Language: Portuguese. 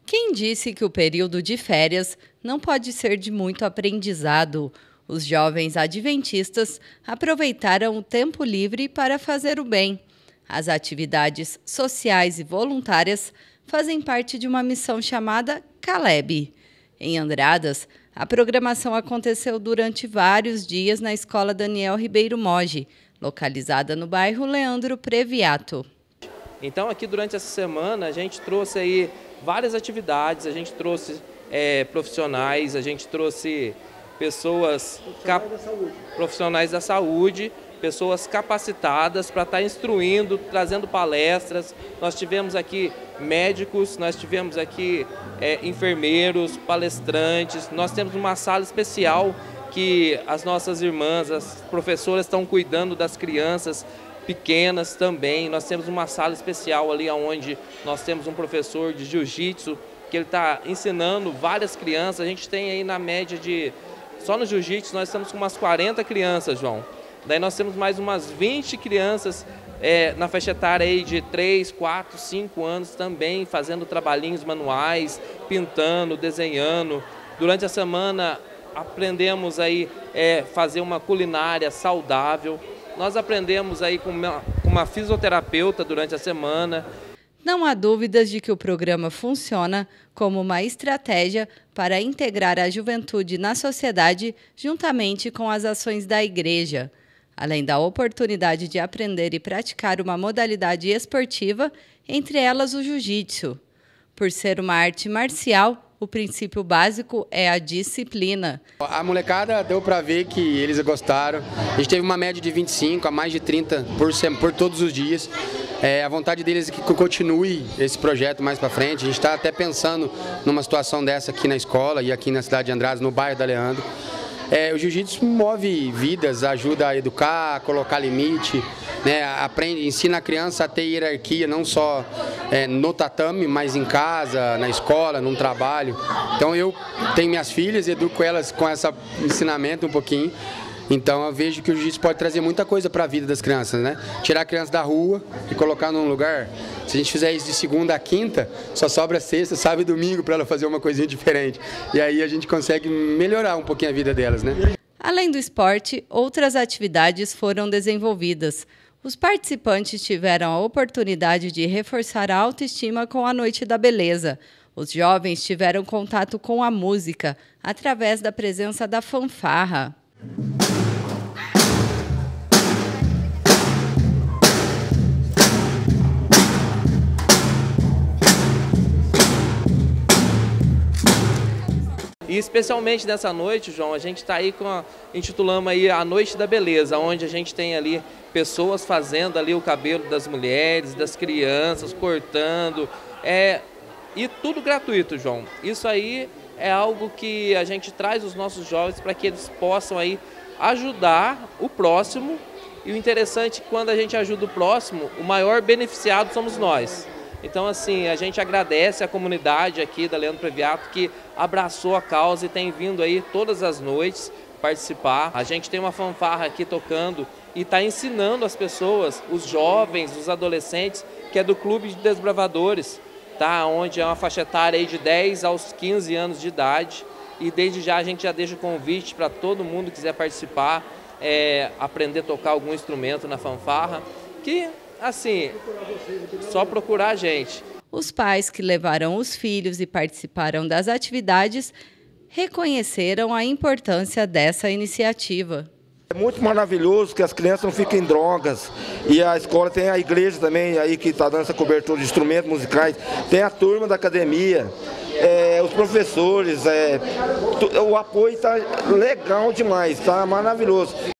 Quem disse que o período de férias não pode ser de muito aprendizado? Os jovens adventistas aproveitaram o tempo livre para fazer o bem. As atividades sociais e voluntárias fazem parte de uma missão chamada Caleb. Em Andradas, a programação aconteceu durante vários dias na Escola Daniel Ribeiro Moge, localizada no bairro Leandro Previato. Então aqui durante essa semana a gente trouxe aí várias atividades, a gente trouxe profissionais, a gente trouxe profissionais da saúde, pessoas capacitadas para estar instruindo, trazendo palestras. Nós tivemos aqui médicos, nós tivemos aqui enfermeiros, palestrantes, nós temos uma sala especial que as nossas irmãs, as professoras estão cuidando das crianças pequenas também. Nós temos uma sala especial ali onde nós temos um professor de jiu-jitsu que ele está ensinando várias crianças. A gente tem aí na média só no jiu-jitsu nós estamos com umas 40 crianças, João. Daí nós temos mais umas 20 crianças na faixa etária aí de 3, 4, 5 anos também fazendo trabalhinhos manuais, pintando, desenhando. Durante a semana aprendemos aí fazer uma culinária saudável. Nós aprendemos aí com uma fisioterapeuta durante a semana. Não há dúvidas de que o programa funciona como uma estratégia para integrar a juventude na sociedade juntamente com as ações da igreja, além da oportunidade de aprender e praticar uma modalidade esportiva, entre elas o jiu-jitsu. Por ser uma arte marcial, o princípio básico é a disciplina. A molecada deu para ver que eles gostaram. A gente teve uma média de 25 a mais de 30 por todos os dias. A vontade deles é que continue esse projeto mais para frente. A gente está até pensando numa situação dessa aqui na escola e aqui na cidade de Andradas, no bairro da Leandro. O jiu-jitsu move vidas, ajuda a educar, a colocar limite, né? Ensina a criança a ter hierarquia, não só no tatame, mas em casa, na escola, num trabalho. Então eu tenho minhas filhas, educo elas com esse ensinamento um pouquinho. Então eu vejo que o jiu-jitsu pode trazer muita coisa para a vida das crianças, né? Tirar a criança da rua e colocar num lugar. Se a gente fizer isso de segunda a quinta, só sobra sexta, sábado e domingo para ela fazer uma coisinha diferente. E aí a gente consegue melhorar um pouquinho a vida delas, né? Além do esporte, outras atividades foram desenvolvidas. Os participantes tiveram a oportunidade de reforçar a autoestima com a Noite da Beleza. Os jovens tiveram contato com a música através da presença da fanfarra. E especialmente nessa noite, João, a gente está aí intitulamos aí a Noite da Beleza, onde a gente tem ali pessoas fazendo ali o cabelo das mulheres, das crianças, cortando, e tudo gratuito, João. Isso aí é algo que a gente traz os nossos jovens para que eles possam aí ajudar o próximo. E o interessante é que quando a gente ajuda o próximo, o maior beneficiado somos nós. Então, assim, a gente agradece a comunidade aqui da Leandro Previato que abraçou a causa e tem vindo aí todas as noites participar. A gente tem uma fanfarra aqui tocando e está ensinando as pessoas, os jovens, os adolescentes, que é do Clube de Desbravadores, tá? Onde é uma faixa etária aí de 10 aos 15 anos de idade. E desde já a gente já deixa o convite para todo mundo que quiser participar, aprender a tocar algum instrumento na fanfarra, que assim, só procurar a gente. Os pais que levaram os filhos e participaram das atividades reconheceram a importância dessa iniciativa. É muito maravilhoso que as crianças não fiquem em drogas. E a escola tem a igreja também aí que está dando essa cobertura de instrumentos musicais. Tem a turma da academia, os professores, o apoio está legal demais, está maravilhoso.